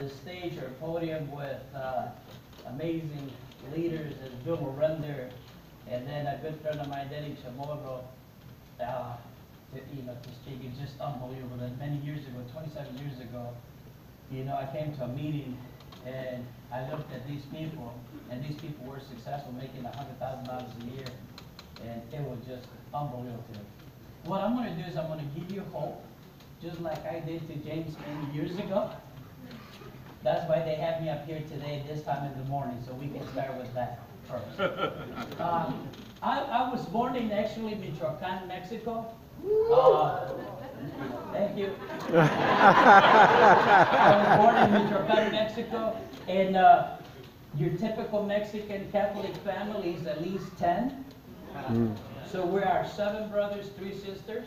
the stage or podium with amazing leaders as Joe Morender, and then a good friend of mine, Denny Chamorro, to speak. It's just unbelievable. And many years ago, 27 years ago, I came to a meeting and I looked at these people, and these people were successful, making $100,000 a year, and it was just unbelievable to me. What I'm going to do is I'm going to give you hope, just like I did to James many years ago. That's why they have me up here today, this time in the morning, so we can start with that first. I was born in actually Michoacan, Mexico. Thank you. I was born in Michoacan, Mexico, and your typical Mexican Catholic family is at least 10. So we are 7 brothers, 3 sisters.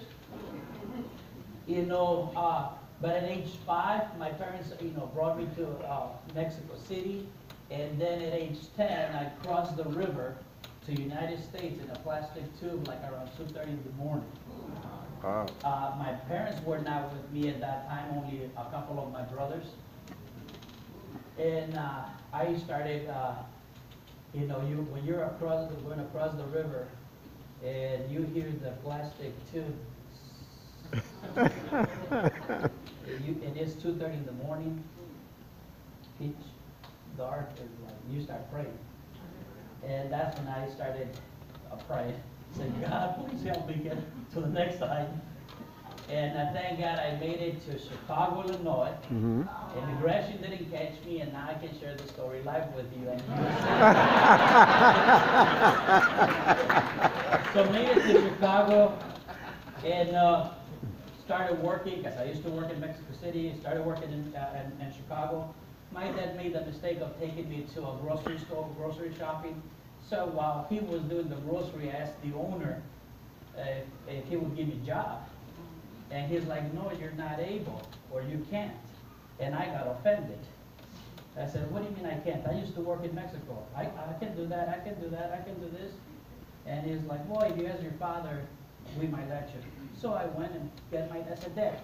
But at age 5, my parents, brought me to Mexico City, and then at age 10, I crossed the river to United States in a plastic tube, like around 2:30 in the morning. Wow. My parents were not with me at that time, only a couple of my brothers. And I started, when you're going across the river, and you hear the plastic tube, and it's 2:30 in the morning, pitch dark, and you start praying. And that's when I started praying. Said, God, please help me get to the next side. And I thank God I made it to Chicago, Illinois. Immigration didn't catch me, and now I can share the story live with you. And so made it to Chicago and started working, because I used to work in Mexico City, started working in Chicago. My dad made the mistake of taking me to a grocery store, grocery shopping. So while he was doing the grocery, I asked the owner if he would give me a job. And he's like, no, you're not able, or you can't. And I got offended. I said, what do you mean I can't? I used to work in Mexico. I can do that, I can do that, I can do this. And he's like, boy, if you ask your father, we might let you. So I went and I said, Dad,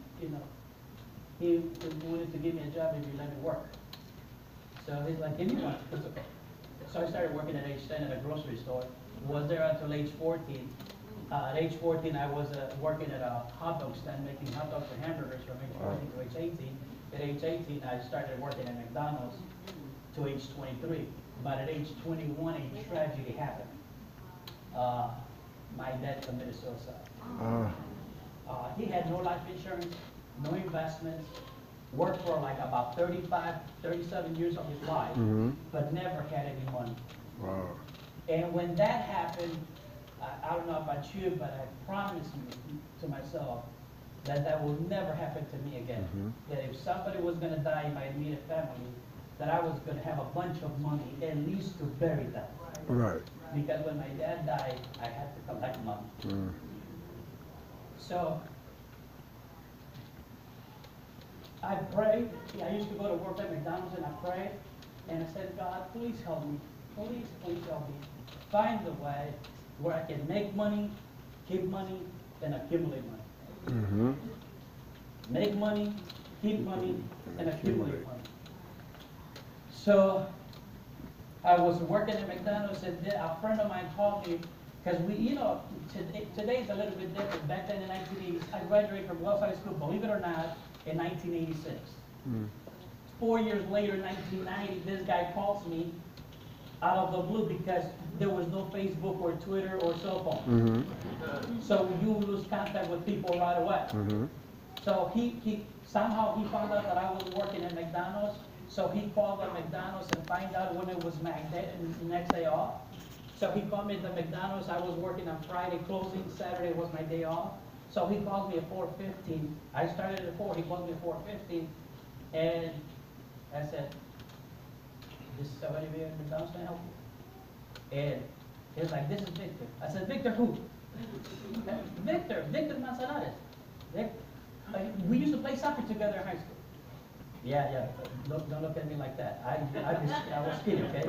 he wanted to give me a job if you let me work. So he's like, give me one, it's okay. So I started working at age 10 at a grocery store. Was there until age 14. At age 14, I was working at a hot dog stand, making hot dogs and hamburgers from age 14 to age 18. At age 18, I started working at McDonald's to age 23. But at age 21, a tragedy happened. My dad committed suicide. He had no life insurance, no investments, worked for like about 37 years of his life, but never had any money. Wow. And when that happened, I don't know about you, but I promised to myself that that will never happen to me again. That if somebody was going to die in my immediate family, that I was going to have a bunch of money at least to bury them. Right. Because when my dad died, I had to collect money. So I prayed. I used to go to work at McDonald's and I prayed. And I said, God, please help me. Please, please help me. Find a way where I can make money, keep money, and accumulate money. Make money, keep money, and accumulate money. So I was working at McDonald's, and a friend of mine called me, because today is a little bit different. Back then in the 1980s, I graduated from Wells High School, believe it or not, in 1986. 4 years later, in 1990, this guy calls me out of the blue because there was no Facebook or Twitter or cell phone. So you lose contact with people right away. So he somehow he found out that I was working at McDonald's. So he called at McDonald's and find out when it was my next day off. So he called me at the McDonald's. I was working on Friday, closing. Saturday was my day off. So he called me at 4:15. I started at 4. He called me at 4:15, and I said, "This is somebody here at McDonald's can I help you?" And he was like, "This is Victor." I said, "Victor who?" Victor Manzanares. We used to play soccer together in high school. Yeah. Don't look at me like that. I was kidding, okay?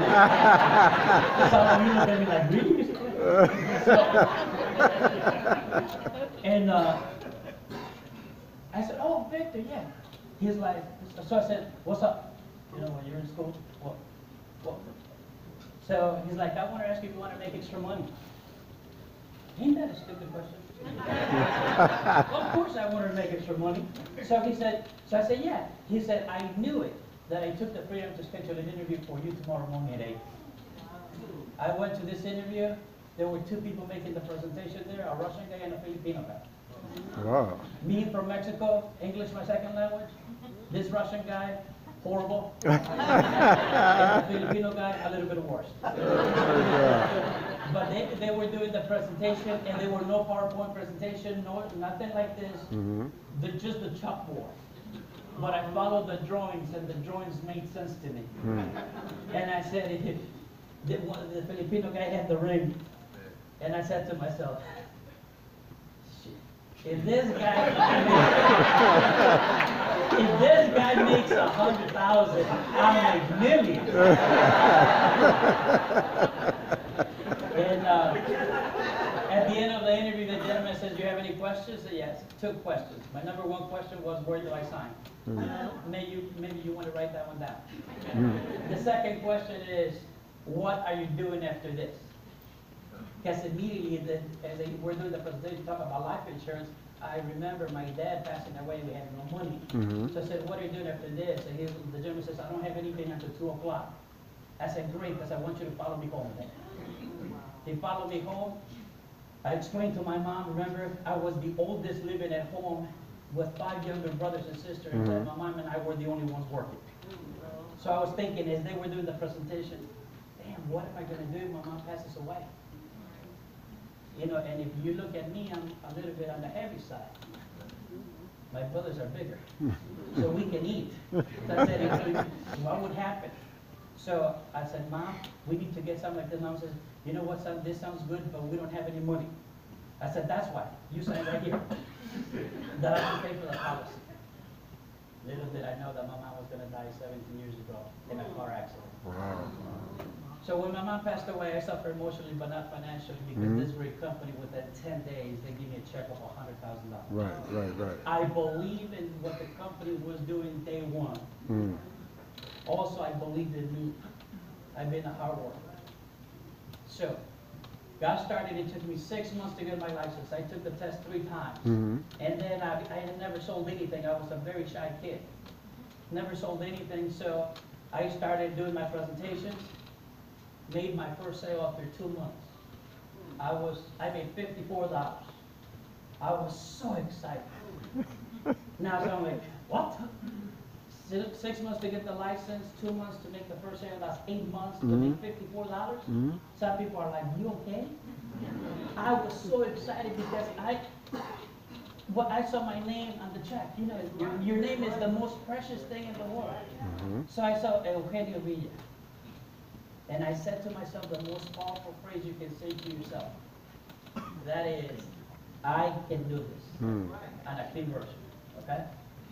So you look at me like, really? And I said, "Oh, Victor, yeah." He's like, so I said, what's up? You know, when you're in school, what? So he's like, I want to ask you if you want to make extra money. Ain't that a stupid question? Of course I want to make extra money. So he said, so I said, yeah. He said, I knew it, that I took the freedom to schedule an interview for you tomorrow morning at 8. I went to this interview. There were 2 people making the presentation there, a Russian guy and a Filipino guy. Wow. Me from Mexico, English my second language. This Russian guy, horrible. And the Filipino guy, a little bit worse. But they were doing the presentation, and there were no PowerPoint presentation, nothing like this. Just the chalkboard. But I followed the drawings, and the drawings made sense to me. And I said, if the Filipino guy had the ring, and I said to myself, if this guy makes 100,000, I'll make millions. And at the end of the interview, the gentleman says, "Do you have any questions?" I said, yes, 2 questions. My number 1 question was, where do I sign? Maybe you want to write that one down. The second question is, what are you doing after this? Because immediately, as they were doing the presentation, talking about life insurance, I remember my dad passing away. We had no money. So I said, what are you doing after this? And the gentleman says, I don't have anything until 2 o'clock. I said, great, because I want you to follow me home then. He followed me home. I explained to my mom, remember, I was the oldest living at home with 5 younger brothers and sisters, and my mom and I were the only ones working. So I was thinking, as they were doing the presentation, damn, what am I going to do if my mom passes away? You know, and if you look at me, I'm a little bit on the heavy side. My brothers are bigger, so we can eat. So I said, what would happen? So I said, Mom, we need to get something like this. Mom says, you know what, son, this sounds good, but we don't have any money. I said, that's why. You sign right here. That I can pay for the policy. Little did I know that my mom was going to die 17 years ago in a car accident. Wow. So when my mom passed away, I suffered emotionally, but not financially, because this great company, within 10 days, they gave me a check of $100,000. Right. I believe in what the company was doing day one. Also, I believed in me. I've been a hard worker. So, got started. It took me 6 months to get my license. I took the test 3 times. And then I had never sold anything. I was a very shy kid. Never sold anything, so I started doing my presentations. Made my first sale after 2 months. I made $54. I was so excited. Now so I'm like, what? 6 months to get the license, 2 months to make the first sale, that's 8 months to make $54? Some people are like, you okay? I was so excited because I saw my name on the check. You know, your name is the most precious thing in the world. So I saw Eugenio Villa. And I said to myself the most powerful phrase you can say to yourself. That is, I can do this. On a clean version, okay?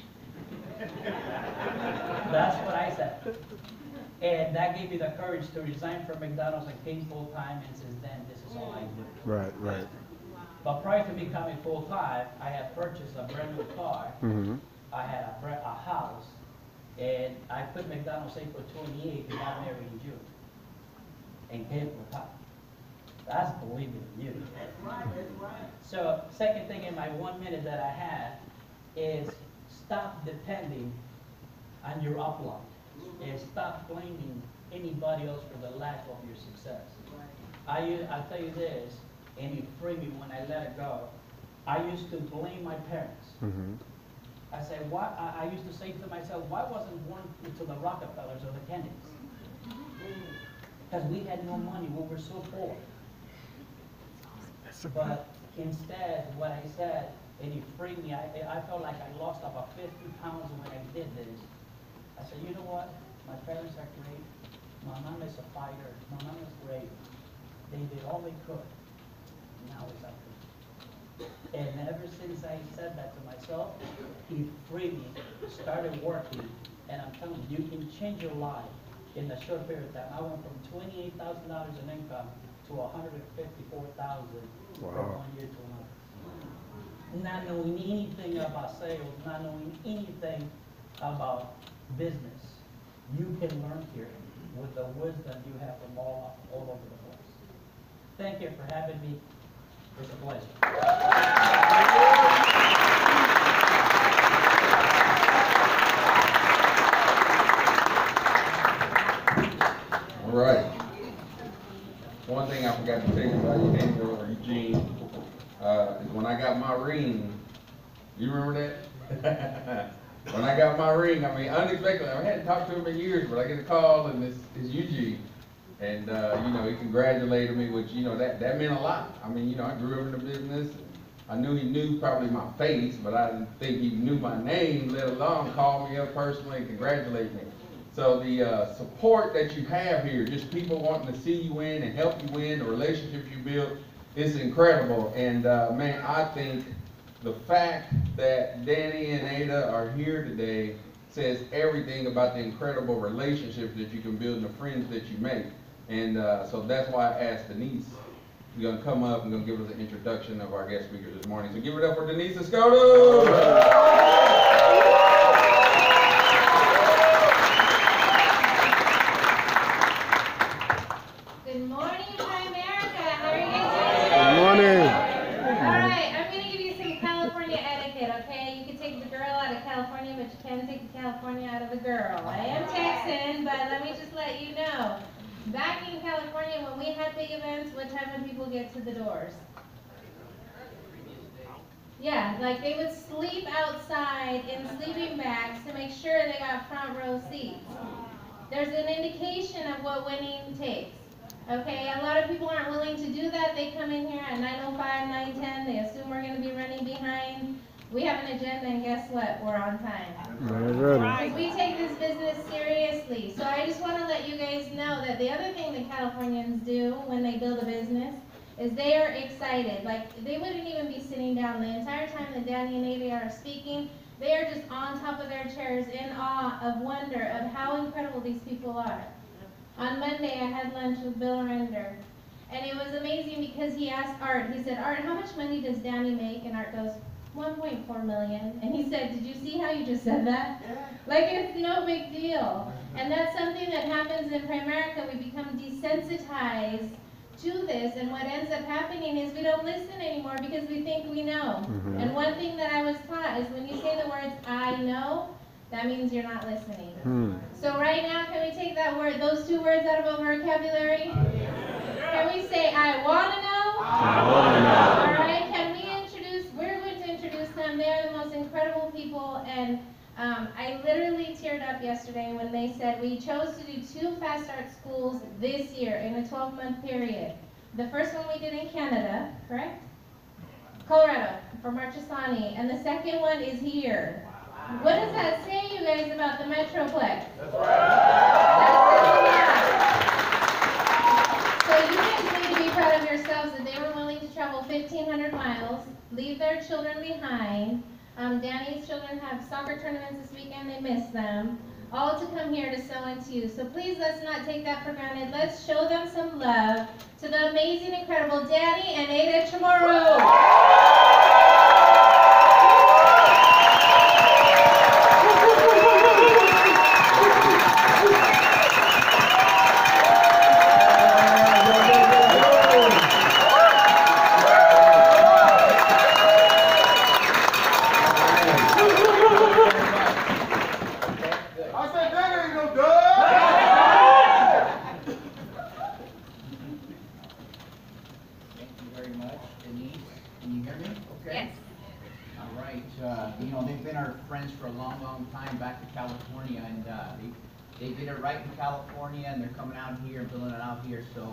That's what I said. And that gave me the courage to resign from McDonald's and came full-time, and since then, this is all I do. Right. But prior to becoming full-time, I had purchased a brand new car. I had a house, and I quit McDonald's April 28th and got married in June. And came full-time. That's believing in you. That's right. So, second thing in my 1 minute that I had is stop depending on your upline. And stop blaming anybody else for the lack of your success. I'll tell you this, and it freed me when I let it go. I used to blame my parents. I said, I used to say to myself, why wasn't born to the Rockefellers or the Kennedys? Because we had no money, we were so poor. But instead, what I said, and it freed me, I felt like I lost about 50 pounds when I did this. I said, you know what? My parents are great. My mom is a fighter. My mom is great. They did all they could. Now it's up to me. And ever since I said that to myself, it freed me, started working, and I'm telling you, you can change your life in a short period of time. I went from $28,000 in income to $154,000 from 1 year to another. Not knowing anything about sales, not knowing anything about business, you can learn here with the wisdom you have from all over the place. Thank you for having me. It's a pleasure. All right. One thing I forgot to tell you about you, Daniel or Eugene, is when I got my ring. You remember that? When I got my ring, I mean, unexpectedly, I hadn't talked to him in years, but I get a call and it's Eugene. And, you know, he congratulated me, which, you know, that meant a lot. I mean, you know, I grew up in the business. I knew he knew probably my face, but I didn't think he knew my name, let alone call me up personally and congratulate me. So the support that you have here, just people wanting to see you win and help you win, the relationships you build, is incredible. And man, I think the fact that Danny and Ada are here today says everything about the incredible relationships that you can build and the friends that you make. And so that's why I asked Denise. You're going to come up and going to give us an introduction of our guest speakers this morning. So give it up for Denise Escoto. Good morning, Primerica. How are you guys doing? Good morning. All right, I'm going to give you some California etiquette, okay? You can take the girl out of California, but you can't take the California out of the girl. I am Texan, but let me just let you know. Back in California, when we had big events, what time would people get to the doors? Yeah, like they would sleep outside in sleeping bags to make sure they got front row seats. There's an indication of what winning takes. Okay, a lot of people aren't willing to do that. They come in here at 9:05, 9:10. They assume we're going to be running behind. We have an agenda, and guess what? We're on time. Alright. We take this business seriously. So I just want to let you guys know that the other thing that Californians do when they build a business is they are excited. Like, they wouldn't even be sitting down the entire time that Danny and Ava are speaking. They are just on top of their chairs in awe of wonder of how incredible these people are. On Monday, I had lunch with Bill Render, and it was amazing because he asked Art, he said, Art, how much money does Danny make? And Art goes, 1.4 million. And he said, did you see how you just said that? Yeah. Like, it's no big deal. And that's something that happens in Primerica. We become desensitized to this, and what ends up happening is we don't listen anymore because we think we know. Mm-hmm. And one thing that I was taught is when you say the words, I know, that means you're not listening. So right now, can we take that word, those two words out of our vocabulary? Can we say, I want to know? I wanna know. All right, can we we're going to introduce them. They are the most incredible people, and I literally teared up yesterday when they said we chose to do 2 Fast Start schools this year in a 12-month period. The first one we did in Canada, correct? Colorado, for Marchesani, and the second one is here. What does that say, you guys, about the Metroplex? That's right. So you guys need to be proud of yourselves that they were willing to travel 1,500 miles, leave their children behind. Danny's children have soccer tournaments this weekend, they miss them. All to come here to sow into you. So please, let's not take that for granted. Let's show them some love to the amazing, incredible Danny and Ada Chamorro. They did it right in California, and they're coming out here and building it out here. So,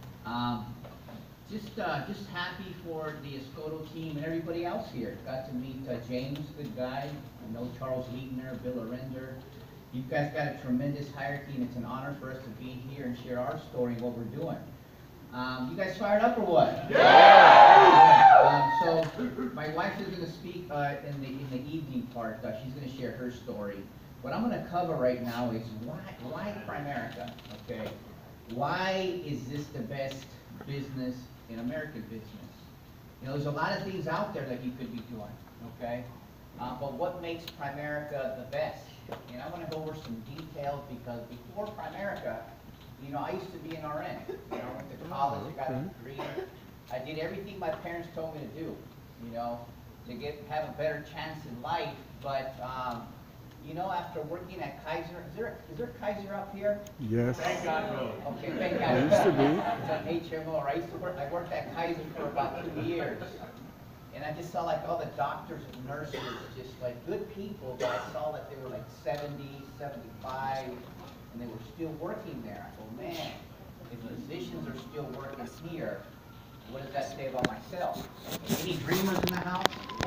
just happy for the Escoto team and everybody else here. Got to meet James, good guy. I know Charles Leitner, Bill Arender. You guys got a tremendous hierarchy, and it's an honor for us to be here and share our story and what we're doing. You guys fired up or what? Yeah! So my wife is going to speak in the evening part. She's going to share her story. What I'm going to cover right now is why Primerica, okay? Why is this the best business in American business? You know, there's a lot of things out there that you could be doing, okay? But what makes Primerica the best? And I want to go over some details because before Primerica, you know, I used to be an RN. You know, I went to college, I got a degree. I did everything my parents told me to do, you know, to have a better chance in life. But, you know, after working at Kaiser, is there a Kaiser up here? Yes. Thank God, no. Okay, thank God. It used to be. It's an HMO. I worked at Kaiser for about 2 years. And I just saw like all the doctors and nurses, just like good people, but I saw that they were like 70, 75, and they were still working there. I go, man, if physicians are still working here, what does that say about myself? Any dreamers in the house?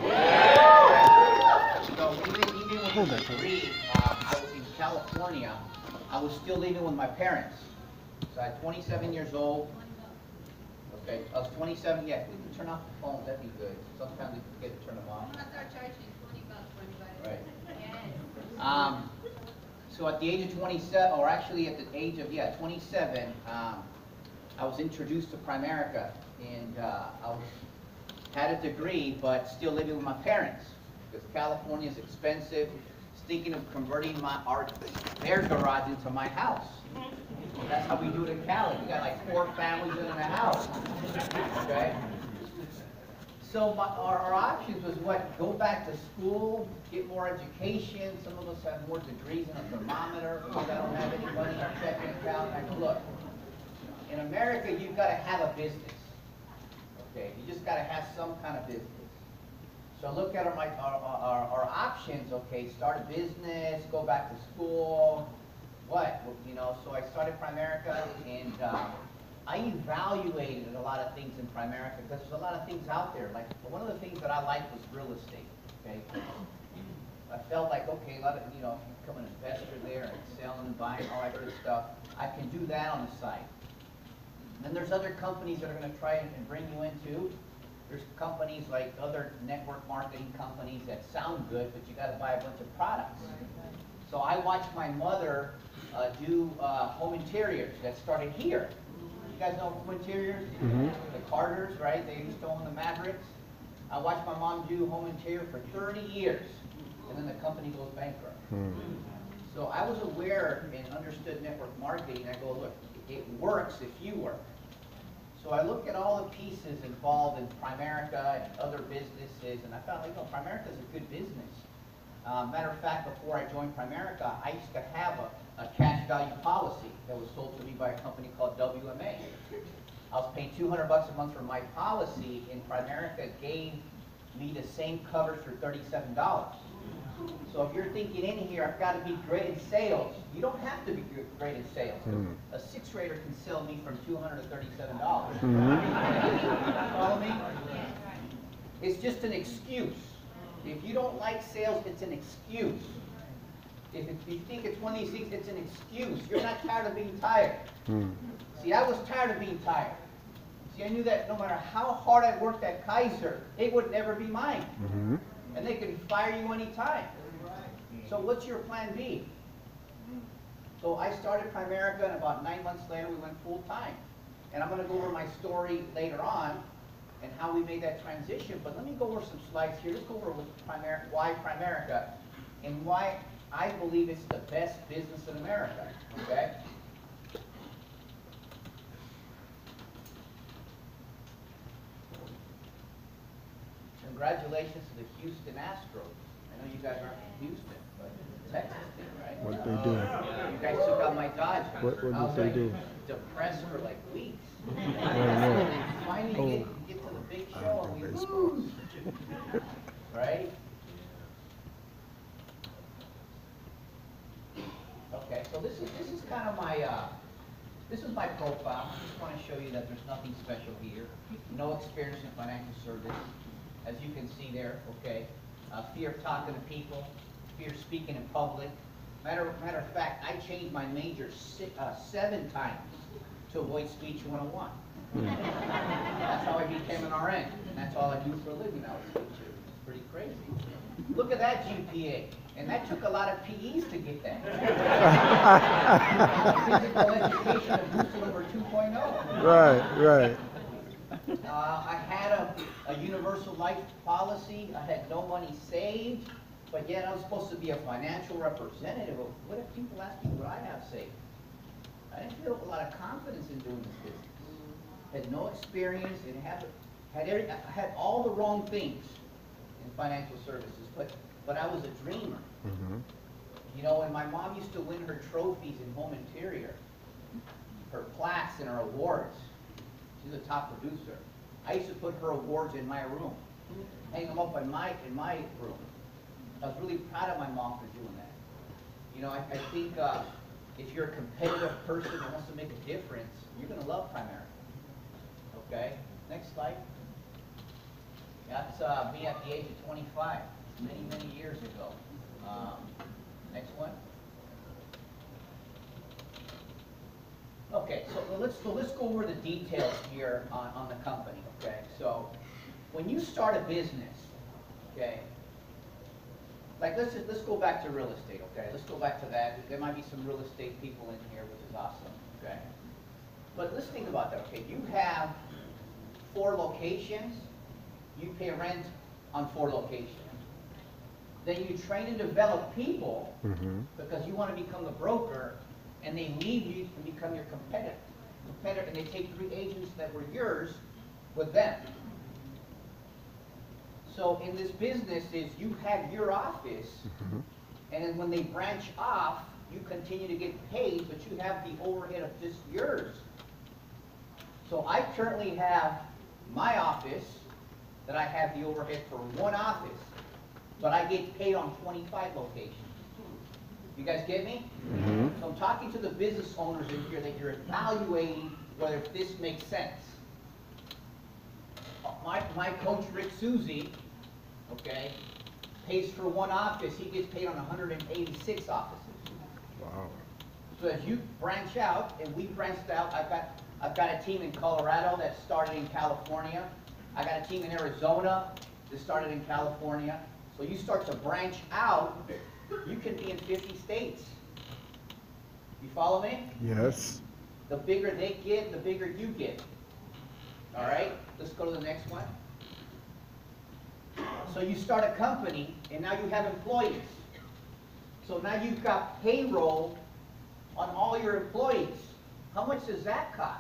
So even with the degree, I was in California, I was still living with my parents. So at 27 years old, okay, I was 27, yeah, if we can turn off the phones, that'd be good. Sometimes we forget to turn them off. I'm gonna start charging $20 for anybody. Right. So at the age of 27, or actually at the age of, 27, I was introduced to Primerica, and had a degree, but still living with my parents, because California is expensive. Thinking of converting their garage into my house. That's how we do it in Cali. We got like 4 families in the house. Okay? So our options was what? Go back to school, get more education. Some of us have more degrees than a thermometer. I don't have any money in our checking account. I go, look, in America, you've got to have a business. Okay? You just got to have some kind of business. So look at our options, okay, start a business, go back to school, what? Well, you know, so I started Primerica, and I evaluated a lot of things in Primerica because there's a lot of things out there. Like, one of the things that I liked was real estate, okay? I felt like, okay, a lot of, you know, become an investor there and selling and buying, all that good stuff. I can do that on the side. And then there's other companies that are going to try and bring you into. There's companies like other network marketing companies that sound good, but you got to buy a bunch of products. So I watched my mother do home interiors that started here. You guys know home interiors? Mm-hmm. The Carters, right? They used to own the Mavericks. I watched my mom do home interior for 30 years, and then the company goes bankrupt. Mm-hmm. So I was aware and understood network marketing. I go, look, it works if you work. So I looked at all the pieces involved in Primerica and other businesses, and I found, like, no, Primerica is a good business. Matter of fact, before I joined Primerica, I used to have a cash value policy that was sold to me by a company called WMA. I was paying $200 a month for my policy, and Primerica gave me the same coverage for $37. So if you're thinking in here, I've got to be great in sales, you don't have to be great in sales. A 6th grader can sell me from $200 to $37. Follow me? It's just an excuse. If you don't like sales, it's an excuse. If you think it's one of these things, it's an excuse. You're not tired of being tired. See, I was tired of being tired. See, I knew that no matter how hard I worked at Kaiser, it would never be mine. And they can fire you anytime. So what's your plan B? So I started Primerica, and about 9 months later, we went full time. And I'm going to go over my story later on and how we made that transition. But let me go over some slides here. Let's go over why Primerica and why I believe it's the best business in America. Okay? Congratulations to the Houston Astros. I know you guys aren't from Houston, but Texas did, right? What they do? You guys took out my Dodgers. What I was did they do? depressed for like weeks. no. Finally get to the big show and we lose. Right? Okay, so this is kind of my this is my profile. I just want to show you that there's nothing special here. No experience in financial service, as you can see there. Okay, fear of talking to people, fear of speaking in public. Matter of fact, I changed my major 7 times to avoid speech 101. That's how I became an RN, and that's all I do for a living. I was a teacher. It's pretty crazy. Look at that GPA. And that took a lot of PEs to get that. Physical education of boosted over 2.0. Right. I had a universal life policy. I had no money saved. But yet I'm supposed to be a financial representative of, what if people ask me what I have to say? I didn't feel a lot of confidence in doing this business. Had no experience and had all the wrong things in financial services, but I was a dreamer. Mm-hmm. You know, when my mom used to win her trophies in home interior, her plaques and her awards, she's a top producer. I used to put her awards in my room, hang them up in my room. I was really proud of my mom for doing that. You know, I think if you're a competitive person that wants to make a difference, you're going to love Primerica. Okay, next slide. That's me at the age of 25, many, many years ago. Next one. Okay, so let's go over the details here on the company. Okay, so when you start a business, okay, like let's go back to real estate. Okay, let's go back to that. There might be some real estate people in here, which is awesome. Okay, but let's think about that. Okay, you have 4 locations. You pay rent on 4 locations. Then you train and develop people because you want to become the broker, and they leave you and become your competitor, and they take 3 agents that were yours with them. So in this business is you have your office, and then when they branch off, you continue to get paid, but you have the overhead of just yours. So I currently have my office that I have the overhead for 1 office, but I get paid on 25 locations. You guys get me? So I'm talking to the business owners in here that you're evaluating whether this makes sense. My coach, Rick Susie, okay, pays for 1 office. He gets paid on 186 offices. Wow. So as you branch out, and we branched out, I've got a team in Colorado that started in California. I got a team in Arizona that started in California. So you start to branch out, you can be in 50 states. You follow me? Yes. The bigger they get, the bigger you get. All right, let's go to the next one. So you start a company, and now you have employees. So now you've got payroll on all your employees. How much does that cost?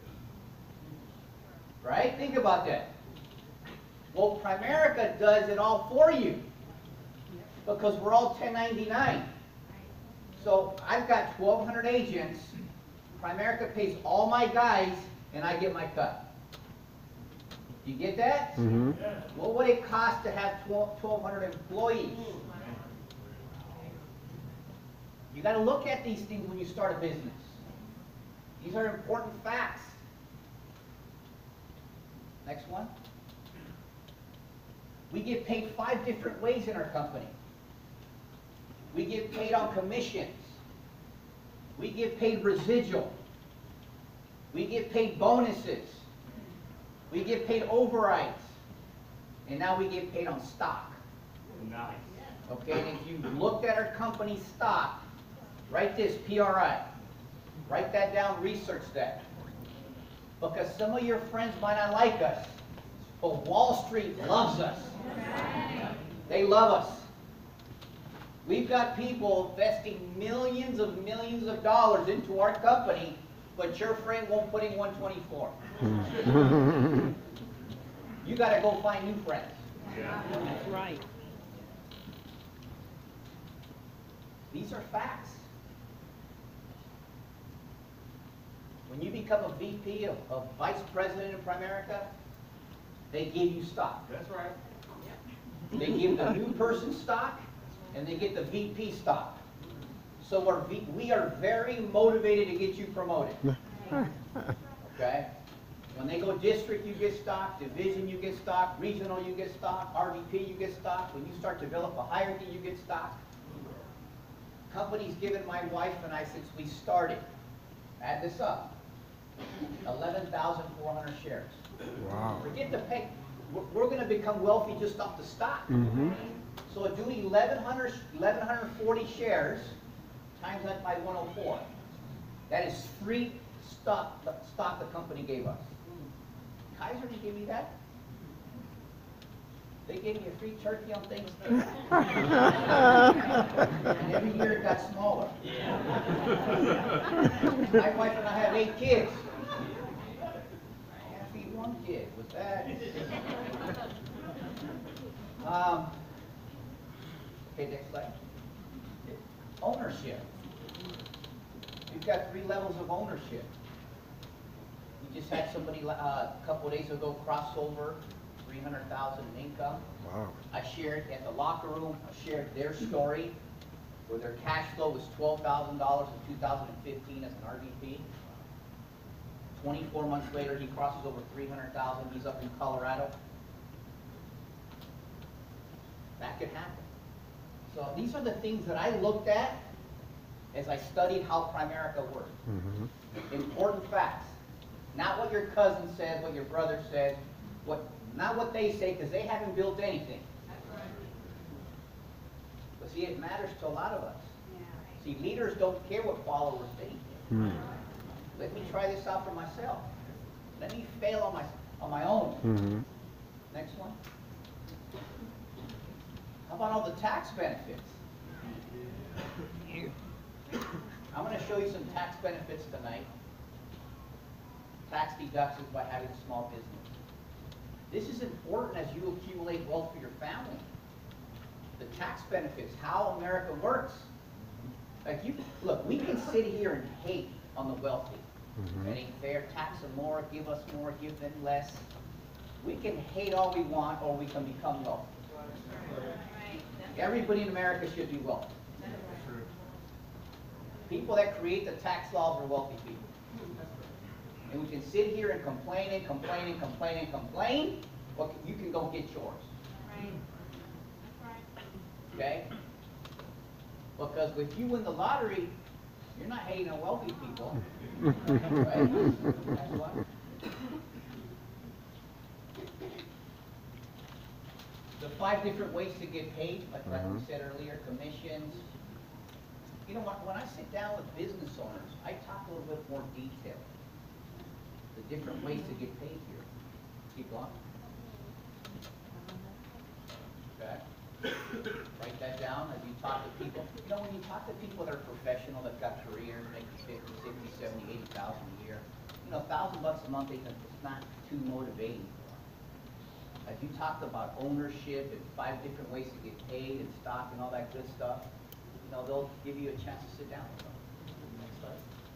Right? Think about that. Well, Primerica does it all for you because we're all 1099. So I've got 1,200 agents. Primerica pays all my guys, and I get my cut. You get that? What would it cost to have 1,200 employees? You got to look at these things when you start a business. These are important facts. Next one. We get paid 5 different ways in our company. We get paid on commissions. We get paid residual. We get paid bonuses. We get paid overrides. And now we get paid on stock. Nice. Okay, and if you looked at our company stock, write this, PRI. Write that down, research that. Because some of your friends might not like us, but Wall Street loves us. They love us. We've got people investing millions of dollars into our company, but your friend won't put in 124. You got to go find new friends. Yeah. That's right. These are facts. When you become a VP of Vice President of Primerica, they give you stock. That's right. They give the new person stock, and they get the VP stock. So we are very motivated to get you promoted. Okay? When they go district, you get stock. Division, you get stock. Regional, you get stock. RVP, you get stock. When you start to develop a hierarchy, you get stock. Company's given my wife and I, since we started, add this up, 11,400 shares. Wow. Forget the pay. We're going to become wealthy just off the stock. So do 1,140 shares times that by 104. That is free stock the company gave us. Kaiser didn't give me that. They gave me a free turkey on Thanksgiving. And every year it got smaller. My wife and I have 8 kids. I can't feed one kid with that. Okay, next slide. Ownership. You've got 3 levels of ownership. We just had somebody a couple of days ago cross over 300,000 in income. Wow. I shared at the locker room, I shared their story where their cash flow was $12,000 in 2015 as an RVP. 24 months later, he crosses over 300,000. He's up in Colorado. That could happen. So these are the things that I looked at as I studied how Primerica works. Important facts. Not what your cousin says, what your brother says, not what they say, because they haven't built anything. But see, it matters to a lot of us. See, leaders don't care what followers think. Let me try this out for myself. Let me fail on my own. Next one. How about all the tax benefits? I'm going to show you some tax benefits tonight. Tax deductions by having a small business. This is important as you accumulate wealth for your family. The tax benefits, how America works. Like look, we can sit here and hate on the wealthy. It ain't fair, tax them more, give them less. We can hate all we want, or we can become wealthy. Everybody in America should be wealthy. People that create the tax laws are wealthy people. And we can sit here and complain and complain and complain and complain, but you can go get yours. Okay? Because if you win the lottery, you're not hating on wealthy people. Right? Next one. The 5 different ways to get paid, like we said earlier, commissions. You know what, when I sit down with business owners, I talk a little bit more detail. The different ways to get paid here. Keep going. Okay. Write that down as you talk to people. You know, when you talk to people that are professional, that got careers, making 50, 60, 70, 80,000 a year, you know, $1,000 a month, it's not too motivating. As you talked about ownership and 5 different ways to get paid and stock and all that good stuff, you know, they'll give you a chance to sit down with them. Next slide.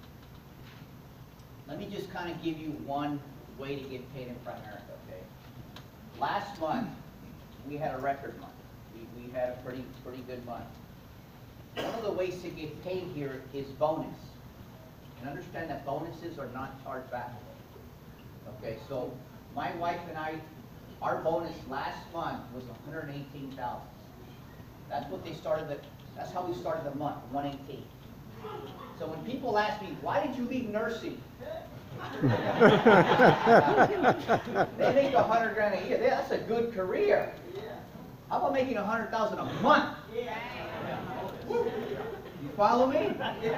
Let me just kind of give you one way to get paid in Primerica, okay? Last month, we had a record month. We had a pretty good month. One of the ways to get paid here is bonus. And understand that bonuses are not charged back. Okay, so my wife and I, our bonus last month was $118,000. That's what they started. That's how we started the month, 118. So when people ask me, why did you leave nursing? They make $100,000 a year. That's a good career. How about making $100,000 a month? You follow me?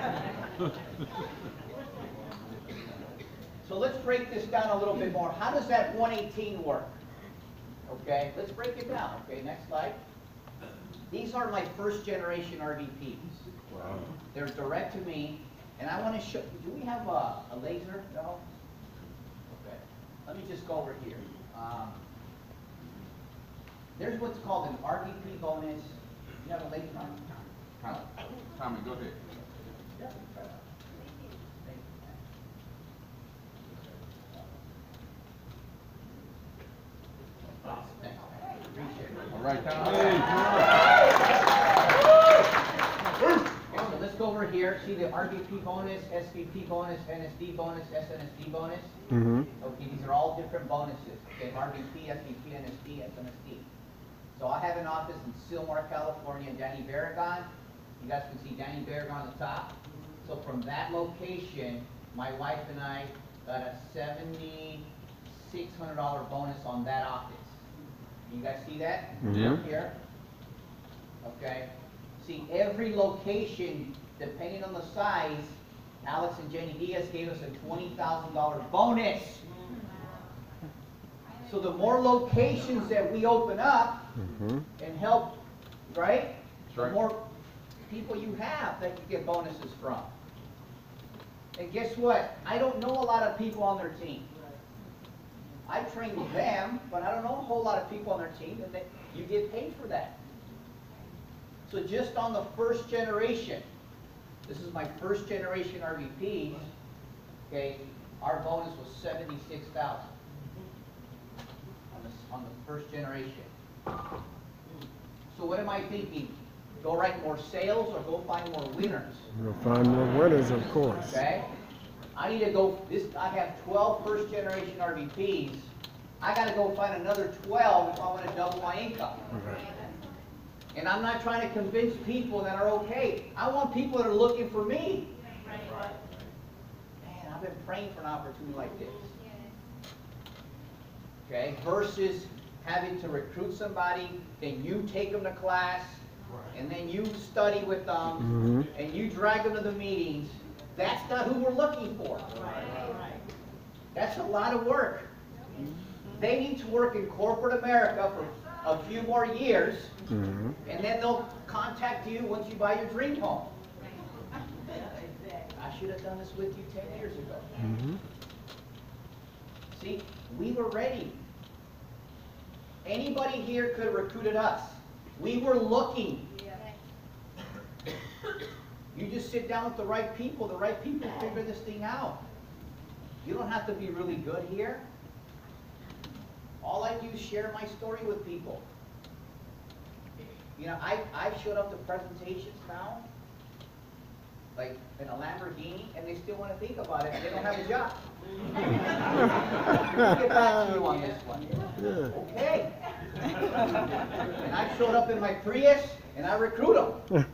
So let's break this down a little bit more. How does that 118 work? Okay, let's break it down. Okay, next slide. These are my first generation RVPs. Wow. They're direct to me, and I want to show. Do we have a laser? No. Okay. Let me just go over here. There's what's called an RVP bonus. You have a laser on? Tommy, go ahead. Yeah. Try that. Thanks. Appreciate it. All right, Tommy. Okay, so let's go over here. See the RVP bonus, SVP bonus, NSD bonus, SNSD bonus. Okay, these are all different bonuses. Okay, RVP, SVP, NSD, SNSD. So I have an office in Sylmar, California, in Danny Barragan. You guys can see Danny Barragan on the top. So from that location, my wife and I got a $7,600 bonus on that office. You guys see that? Yeah. Here. Okay. See, every location, depending on the size, Alex and Jenny Diaz gave us a $20,000 bonus. So the more locations that we open up Mm-hmm. and help, right? That's The right. more people you have that you get bonuses from. And guess what? I don't know a lot of people on their team. I trained them, but I don't know a whole lot of people on their team, and you get paid for that. So just on the first generation, this is my first generation RVP, okay, our bonus was 76,000 on the first generation. So what am I thinking? Go write more sales or go find more winners? You'll find more winners, of course. Okay? I need to go, I have 12 first generation RVPs. I gotta go find another 12 if I wanna double my income. Right. And I'm not trying to convince people that are okay. I want people that are looking for me. Man, I've been praying for an opportunity like this. Okay? Versus having to recruit somebody, then you take them to class, and then you study with them, Mm-hmm. and you drag them to the meetings. That's not who we're looking for. That's a lot of work. They need to work in corporate America for a few more years, Mm-hmm. and then they'll contact you once you buy your dream home. I should have done this with you 10 years ago. Mm-hmm. See, we were ready. Anybody here could have recruited us. We were looking. You just sit down with the right people figure this thing out. You don't have to be really good here. All I do is share my story with people. You know, I've showed up to presentations now, like in a Lamborghini, and they still want to think about it, and they don't have a job. I'll get back to you on this one. Yeah. Okay. And I showed up in my Prius, and I recruit them.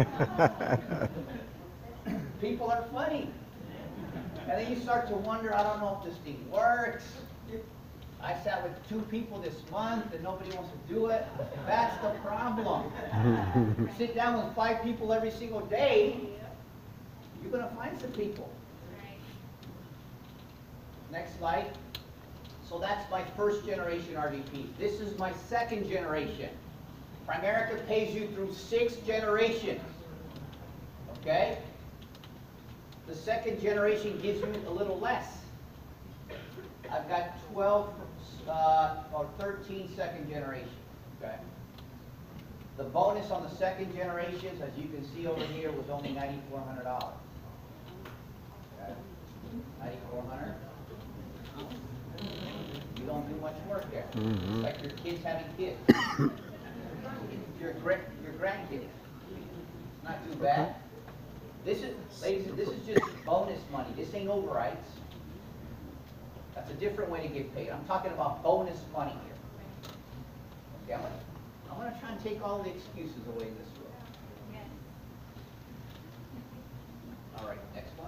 People are funny. And then you start to wonder, I don't know if this thing works. I sat with 2 people this month and nobody wants to do it. That's the problem. Sit down with 5 people every single day, you're going to find some people. Next slide. So that's my first generation RVP. This is my second generation. Primerica pays you through 6 generations. Okay? The second generation gives you a little less. I've got 12 or 13 second generations. Okay? The bonus on the second generations, as you can see over here, was only $9,400. Okay? $9,400. You don't do much work there. Mhm. It's like your kids having kids. your grandkids. It's not too bad. This is, ladies, this is just bonus money. This ain't overrides. That's a different way to get paid. I'm talking about bonus money here. Okay, I'm gonna try and take all the excuses away this way. All right, next one.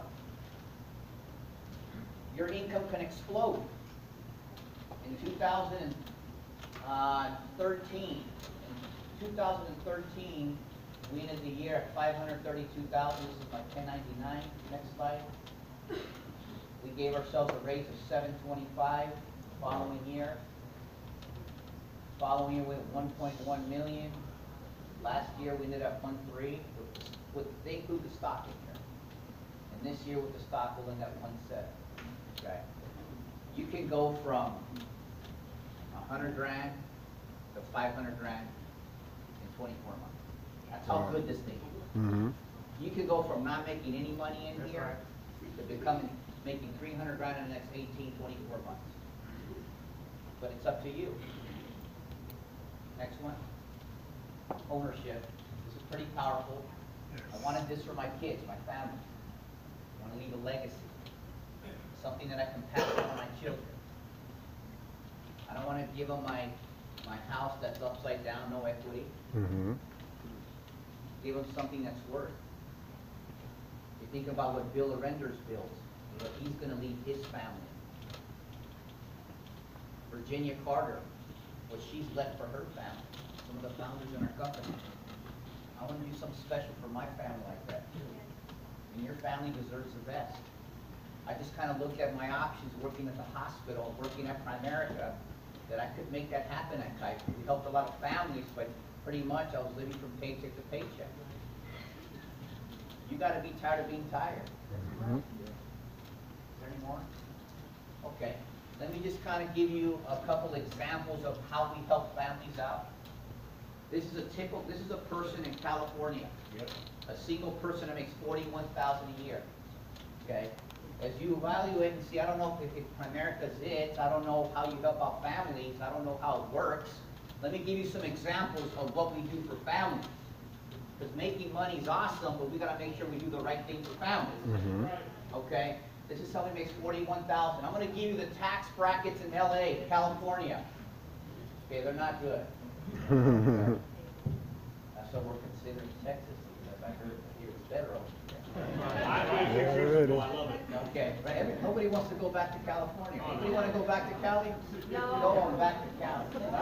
Your income can explode. In 2013, we ended the year at $532,000. This is my 1099. Next slide. We gave ourselves a raise of $725 following year. Following year we went 1.1 million. Last year we ended up 1.3 they include the stock in here. And this year with the stock we'll end up 1.7. Okay. You can go from 100 grand to 500 grand in 24 months. That's how good this thing is. Mm-hmm. You can go from not making any money in here to making 300 grand in the next 18, 24 months. But it's up to you. Next one. Ownership. This is pretty powerful. I wanted this for my kids, my family. I want to leave a legacy. Something that I can pass on to my children. I don't want to give them my house that's upside down, no equity. Mm-hmm. Give them something that's worth. You think about what Bill Arenders built, what he's going to leave his family. Virginia Carter, what she's left for her family. Some of the founders in our company. I want to do something special for my family like that. And your family deserves the best. I just kind of looked at my options working at the hospital, working at Primerica, that I could make that happen at Kite. We helped a lot of families, but pretty much I was living from paycheck to paycheck. You gotta be tired of being tired. Mhm. Is there any more? Okay, let me just kind of give you a couple examples of how we help families out. This is a person in California. A single person that makes $41,000 a year. Okay? As you evaluate and see, I don't know if Primerica's it, I don't know how you help out families, I don't know how it works. Let me give you some examples of what we do for families. Because making money is awesome, but we gotta make sure we do the right thing for families. Mhm. Okay? This is somebody who makes $41,000. I'm gonna give you the tax brackets in LA, California. Okay, they're not good. That's what we're considering Texas, because I heard here it's better over here. Okay, right, nobody wants to go back to California. Anybody want to go back to Cali? No. Go on back to Cali.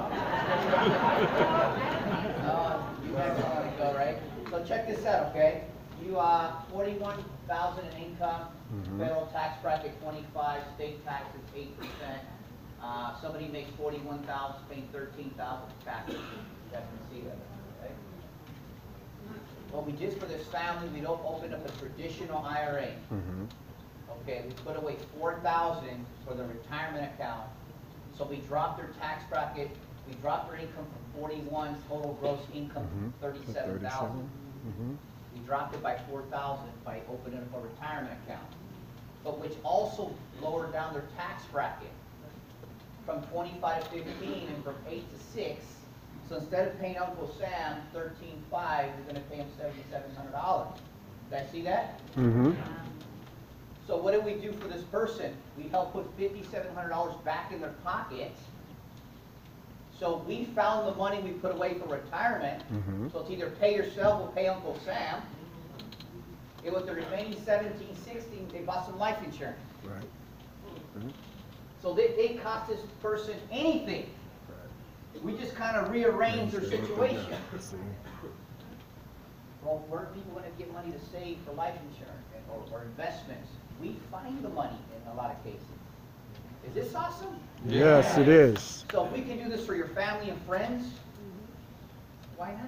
No, you guys don't want to go, right? So check this out, okay? You are 41,000 in income, federal tax bracket 25, state taxes 8%. Somebody makes 41,000, paying 13,000 taxes. You guys can see that, okay? What we did for this family, we don't open up a traditional IRA. Mhm. Okay, we put away 4,000 for the retirement account. So we dropped their tax bracket, we dropped their income from 41, total gross income Mhm. 37,000. Mhm. We dropped it by 4,000 by opening up a retirement account. But which also lowered down their tax bracket from 25 to 15 and from 8 to 6. So instead of paying Uncle Sam 13,500, you're gonna pay him $7,700. Did I see that? Mhm. So what did we do for this person? We helped put $5,700 back in their pocket. So we found the money we put away for retirement. Mhm. So it's either pay yourself or pay Uncle Sam. It was the remaining 17, 16, they bought some life insurance. Right. So they cost this person anything. We just kind of rearranged their situation. See. Well, where are people going to get money to save for life insurance or investments? We find the money in a lot of cases. Is this awesome? Yes, it is. So if we can do this for your family and friends, why not?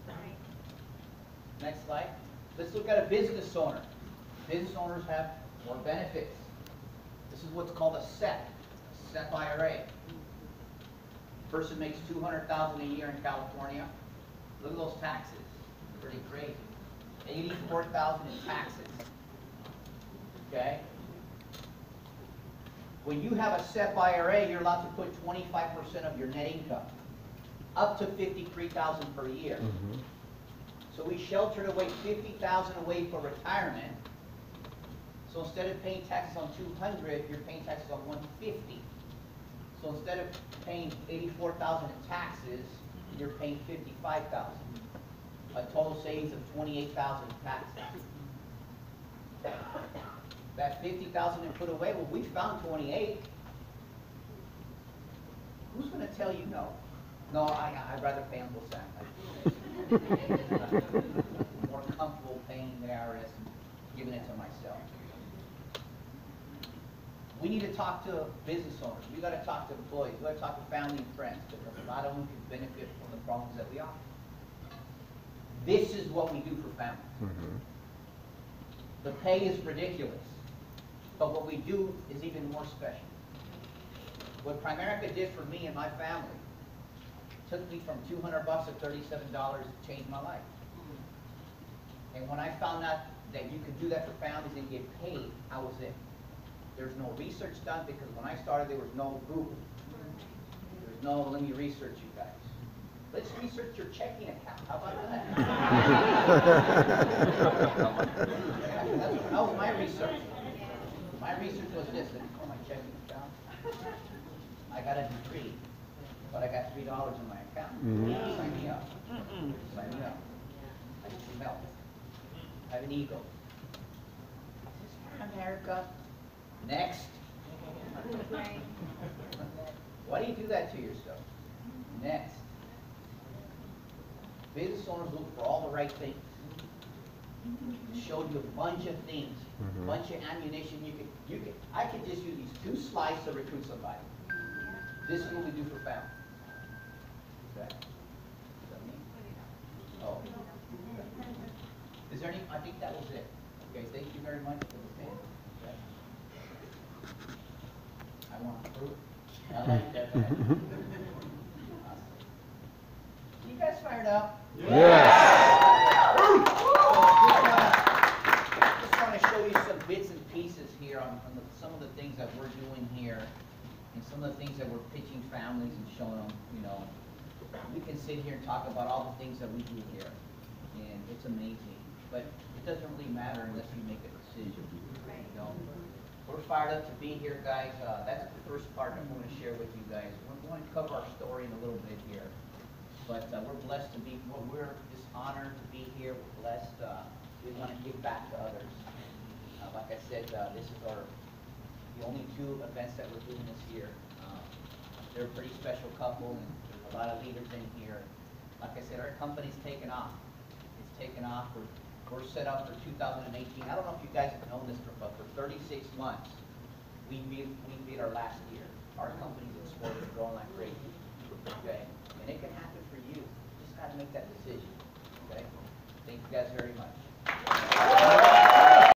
Next slide. Let's look at a business owner. Business owners have more benefits. This is what's called a SEP IRA. Person makes $200,000 a year in California. Look at those taxes. Pretty crazy. $84,000 in taxes. Okay? When you have a SEP IRA, you're allowed to put 25% of your net income, up to $53,000 per year. Mhm. So we sheltered away $50,000 away for retirement. So instead of paying taxes on $200, you're paying taxes on $150. So instead of paying $84,000 in taxes, you're paying $55,000. A total savings of $28,000 in taxes. That $50,000 you put away, well, we found 28. Who's going to tell you no? No, I'd rather pay Uncle Sam. More comfortable paying the IRS and giving it to myself. We need to talk to business owners. We got to talk to employees. We got to talk to family and friends, because a lot of them can benefit from the programs that we offer. This is what we do for families. Mhm. The pay is ridiculous, but what we do is even more special. What Primerica did for me and my family took me from $200 to $37 to change my life. And when I found out that you could do that for families and get paid, I was in. There's no research done, because when I started, there was no Google. There's no, let me research you guys. Let's research your checking account. How about that? That was my research. My research was this. Let me call my checking account. I got a degree, but I got $3 in my account. Mhm. Sign me up. Sign me up. I need some help. I have an ego. Is this America? Next. Why do you do that to yourself? Next. Business owners look for all the right things. Showed you a bunch of things, a Mhm. bunch of ammunition. I could just use these 2 slides to recruit somebody. This is what we do for family. Okay? Is that me? Oh. Is there any, I think that was it. Okay, thank you very much for the thing. Okay. I want to prove it. I like that. You guys fired up? Yes. Just want to show you some bits and pieces here on some of the things that we're doing here, and some of the things that we're pitching families and showing them, you know. We can sit here and talk about all the things that we do here, and it's amazing. But it doesn't really matter unless you make a decision. You know? We're fired up to be here, guys. That's the first part I'm going to share with you guys. We're going to cover our story in a little bit here. But we're blessed to be, well, we're just honored to be here. We're blessed. We want to give back to others. Like I said, this is the only 2 events that we're doing this year. They're a pretty special couple, and there's a lot of leaders in here. Like I said, our company's taken off. It's taken off. We're set up for 2018. I don't know if you guys have known this, but for 36 months, we beat our last year. Our company's exported and growing like crazy. Okay? And it can happen for you. You just got to make that decision. Okay? Thank you guys very much.